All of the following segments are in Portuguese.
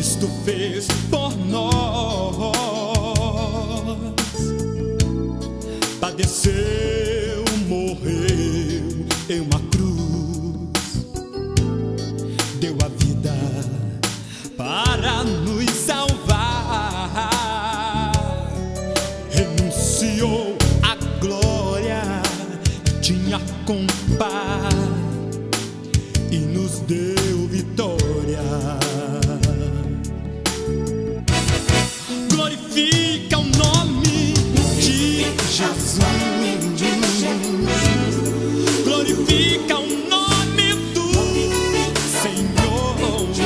Cristo fez por nós. Padeceu, morreu em uma cruz, deu a vida para nos salvar, renunciou à glória que tinha com o Pai e nos deu vitória. Glorifica o nome de Jesus. Glorifica o nome do Senhor.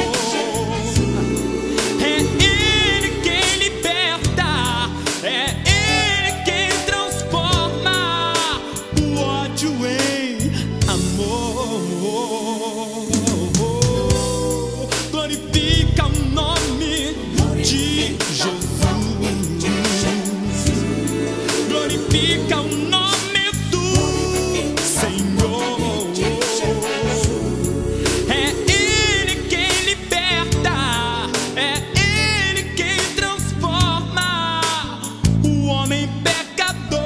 É Ele quem liberta, é Ele quem transforma o ódio em amor. Glorifica o nome de Jesus. Glorifica o nome do Senhor. É Ele quem liberta, é Ele quem transforma o homem pecador.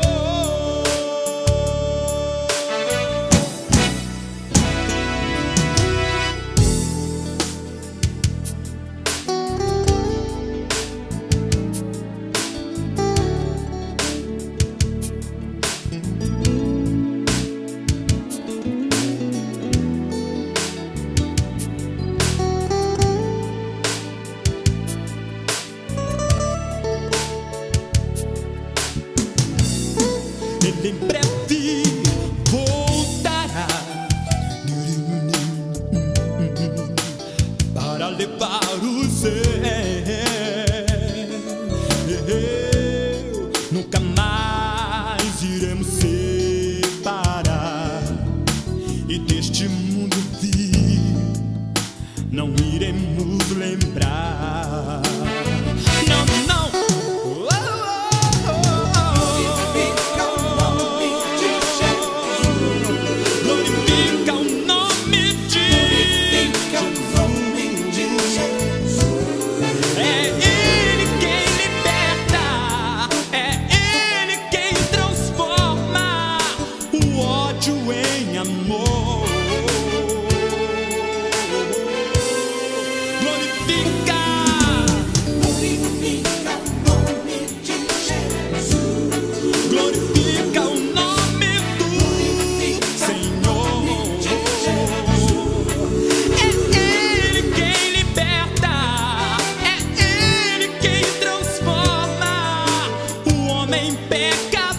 Ele em breve voltará para levar o céu. Nunca mais iremos separar, e deste mundo vil não iremos lembrar. Não, não. Em amor, glorifica, glorifica o nome de Jesus, glorifica o nome do Senhor. É Ele quem liberta, é Ele quem transforma o homem pecador.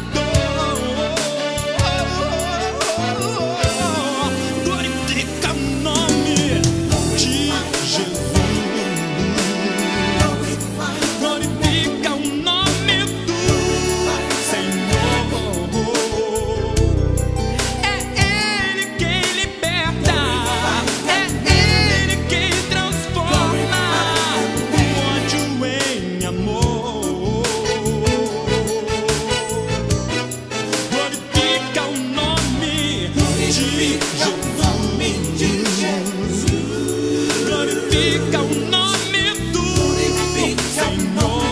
Glorifica o nome do Senhor.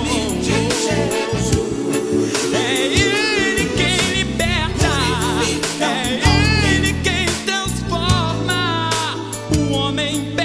É Ele quem liberta, é Ele quem transforma o homem.